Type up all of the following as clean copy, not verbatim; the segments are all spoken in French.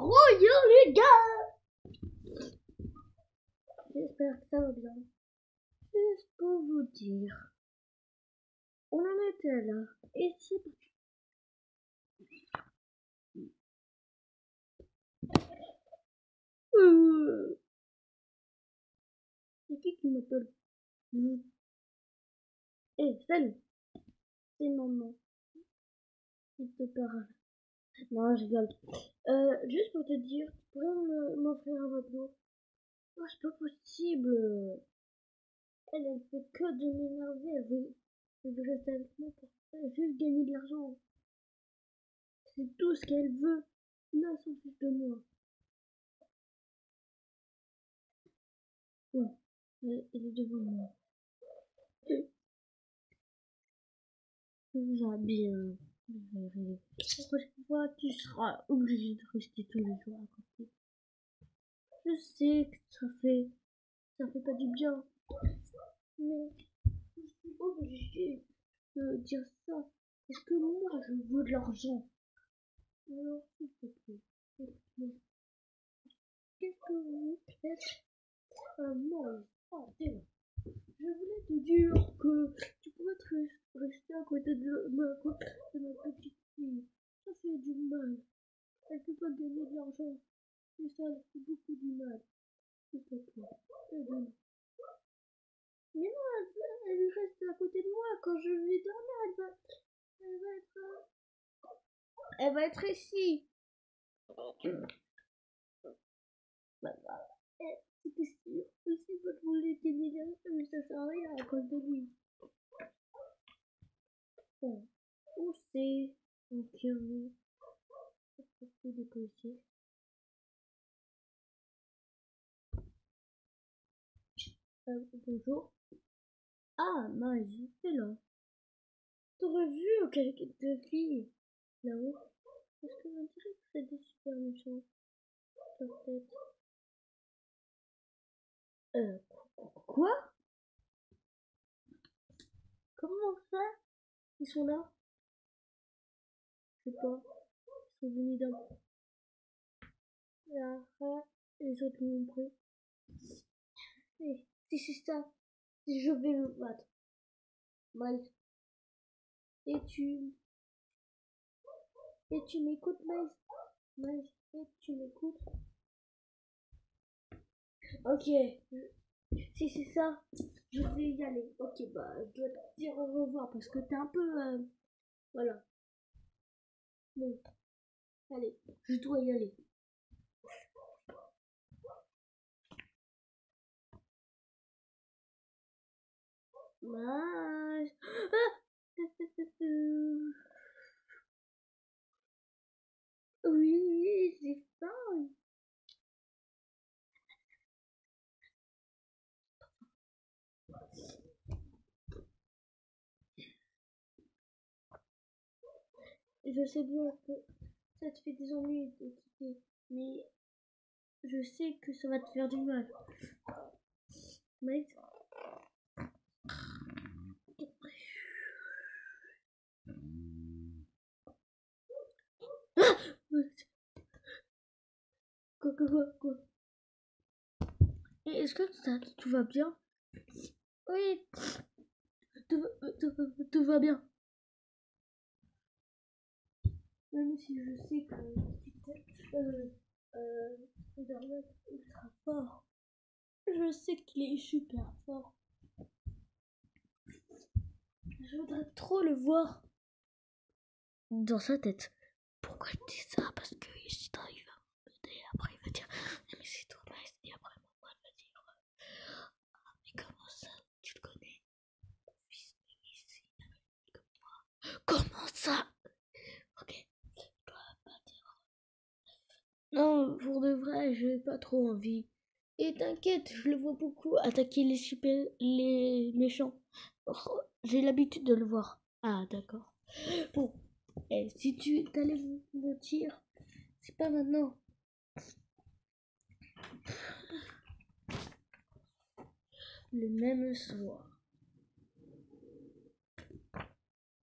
Bonjour les gars. J'espère que ça va bien. Juste pour vous dire, on en était là. Et c'est parti. C'est qui m'appelle? Salut. C'est maman. Il te parle. Non, je rigole. Juste pour te dire, tu pourrais m'offrir un McDo? Oh, c'est pas possible. Elle fait que de m'énerver. Elle veut rester avec moi pour juste gagner de l'argent. C'est tout ce qu'elle veut. Là, s'en fiche de moi. Non, elle est devant moi. Ça va bien. La prochaine fois, tu seras obligé de rester tous les jours à côté. Je sais que ça fait pas du bien. Mais je suis obligée de dire ça. Parce que moi, je veux de l'argent. Alors, s'il te plaît, écoute-moi. Qu'est-ce que vous faites à moi? Oh, déjà. Je voulais te dire que tu pourrais rester à côté de ma petite fille. Ça fait du mal. Elle peut pas gagner de l'argent. Et ça, elle fait beaucoup du mal. S'il te plaît, aide-moi. Mais non, elle reste à côté de moi. Quand je vais dormir, elle va être ici. Bah, c'était sûr. Aussi, moi, je voulais gagner de l'argent, mais ça sert à rien à cause de lui. Bon, on sait. Ok, oui. C'est des policiers. Bonjour. Ah, Marie, c'est là. T'aurais vu quelques deux filles là-haut? Parce que on dirait que c'est des super méchants. Leur tête. Quoi? Comment ça? Ils sont là? Je sais pas. Ils sont venus d'un coup. Là, les autres m'ont pris. Si c'est ça, je vais le battre. Miles. Et tu. Et tu m'écoutes, Miles? Miles, et tu m'écoutes? Ok. Si c'est ça, je vais y aller. Ok, bah, je dois te dire au revoir parce que t'es un peu. Voilà. Bon, allez, je dois y aller. Bye. Oui, j'ai faim. Je sais bien que ça te fait des ennuis de quitter, mais je sais que ça va te faire du mal. Mec. Quoi? Et est-ce que tout va bien? Oui, tout va bien. Même si je sais que Spider-Man est ultra fort. Je sais qu'il est super fort. Je voudrais trop le voir dans sa tête. Pourquoi je dis ça? Parce que ici, il va m'aider. Après, il va dire mais c'est trop nice. Et après, maman va dire ah, mais comment ça? Tu le connais? Mon fils est ici comme moi. Comment ça? Ok, je dois pas dire. Non, pour de vrai, j'ai pas trop envie. Et t'inquiète, je le vois beaucoup attaquer les méchants. Oh, j'ai l'habitude de le voir. Ah, d'accord. Bon, et si tu t'allais me mentir, c'est pas maintenant. Le même soir.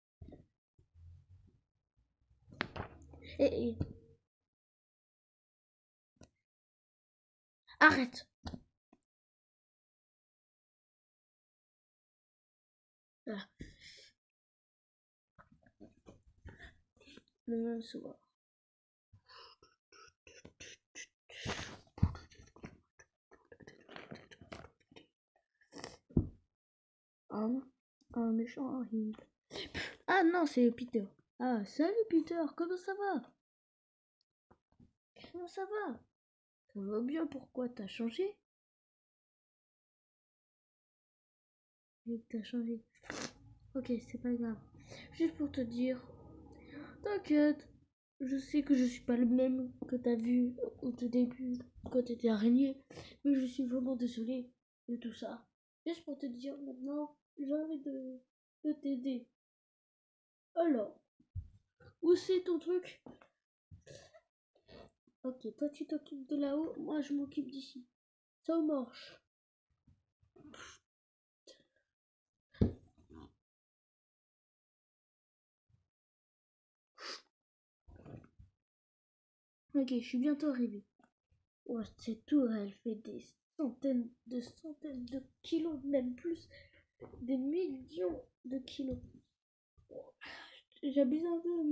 Et Arrête. Voilà. Le même soir. Un méchant arrive. Ah non, c'est Peter. Ah, salut Peter, comment ça va? Comment ça va? Ça va bien, pourquoi t'as changé? T'as changé. Ok, c'est pas grave. Juste pour te dire, t'inquiète, je sais que je suis pas le même que t'as vu au tout début quand t'étais araignée, mais je suis vraiment désolée de tout ça. Juste pour te dire, maintenant, j'ai envie de t'aider. Alors, où c'est ton truc? Ok, toi tu t'occupes de là-haut, moi je m'occupe d'ici. Ça marche. Ok, je suis bientôt arrivé. Oh, cette tour, elle fait des centaines de kilos, même plus, des millions de kilos. J'abuse un peu,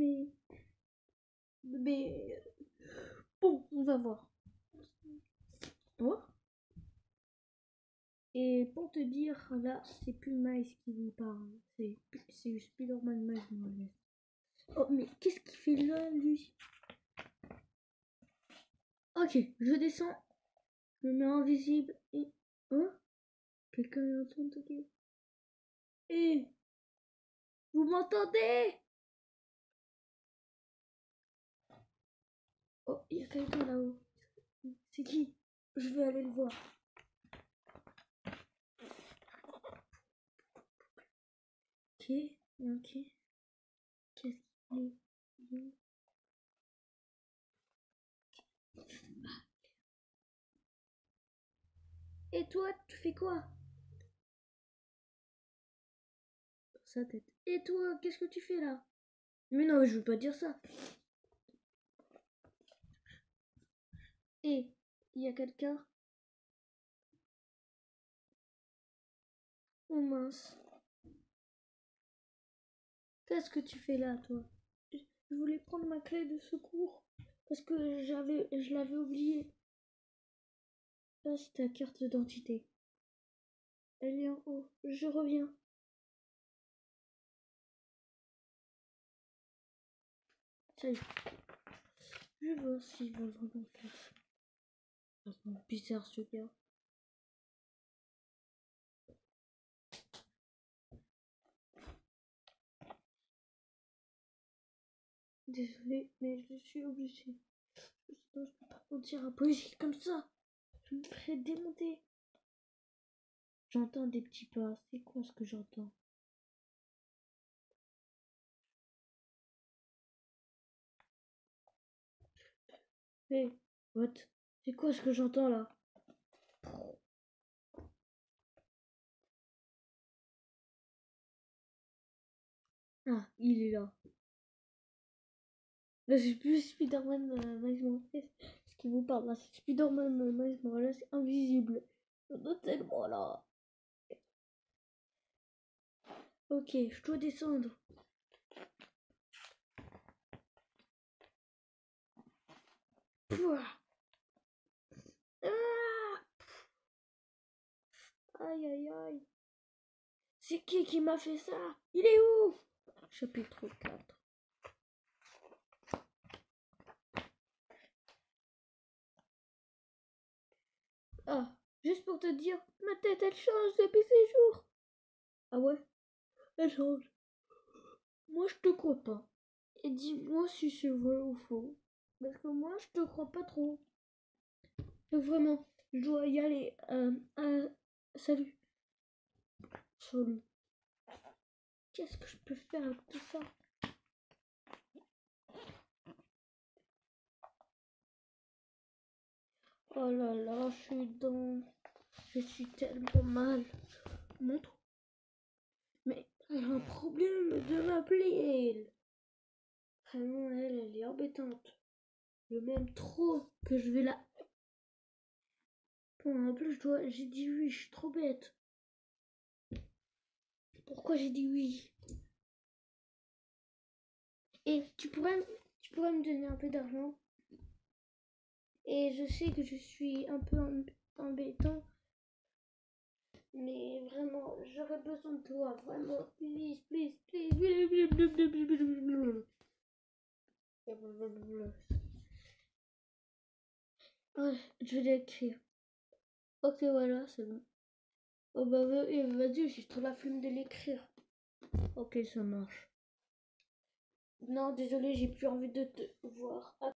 mais bon, on va voir. Oh. Et pour te dire, là, c'est plus Miles qui vous parle, c'est Spider-Man Miles Morales. Oh, mais qu'est-ce qu'il fait là, lui? Ok, je descends, je me mets invisible et... Oh, quelqu'un est en train de toquer. Eh, vous m'entendez? Oh, il y a quelqu'un là-haut. C'est qui? Je vais aller le voir. Ok, ok. Qu'est-ce qu'il est? Et toi, tu fais quoi? Dans sa tête. Et toi, qu'est-ce que tu fais là? Mais non, je veux pas dire ça. Et il y a quelqu'un? Oh mince. Qu'est-ce que tu fais là, toi? Je voulais prendre ma clé de secours parce que je l'avais oubliée. Là, c'est ta carte d'identité. Elle est en haut. Je reviens. Ça y est. Je vais voir s'il va vraiment faire ça. C'est bizarre ce gars. Désolée, mais je suis obligée. Sinon, je peux pas mentir à un policier comme ça. Je me ferais démonter. J'entends des petits pas. C'est quoi ce que j'entends? Hé, what? C'est quoi ce que j'entends là? Ah, il est là. Là, c'est plus Spider-Man Miles Morales. Ce qui vous parle là, c'est Spider-Man Miles Morales invisible. Il y en a tellement là. Ok, je dois descendre. Pouah. Ah, aïe aïe aïe. C'est qui m'a fait ça? Il est où? Chapitre 4. Ah, juste pour te dire, ma tête elle change depuis ces jours. Ah ouais, elle change. Moi je te crois pas. Et dis-moi si c'est vrai ou faux. Parce que moi je te crois pas trop. Vraiment, je dois y aller. Salut. Salut. Qu'est-ce que je peux faire avec tout ça? Oh là là, je suis tellement mal. Montre. Mais elle a un problème de m'appeler, elle. Vraiment, elle est embêtante. Je m'aime trop que je vais la Bon, en plus, j'ai dit oui, je suis trop bête. Pourquoi j'ai dit oui? Et tu pourrais me donner un peu d'argent? Et je sais que je suis un peu embêtant, mais vraiment, j'aurais besoin de toi, vraiment, please, please, please. Ouais, je vais l'écrire. Ok, voilà, c'est bon. Oh bah vas-y, j'ai trop la flemme de l'écrire. Ok, ça marche. Non, désolé, j'ai plus envie de te voir.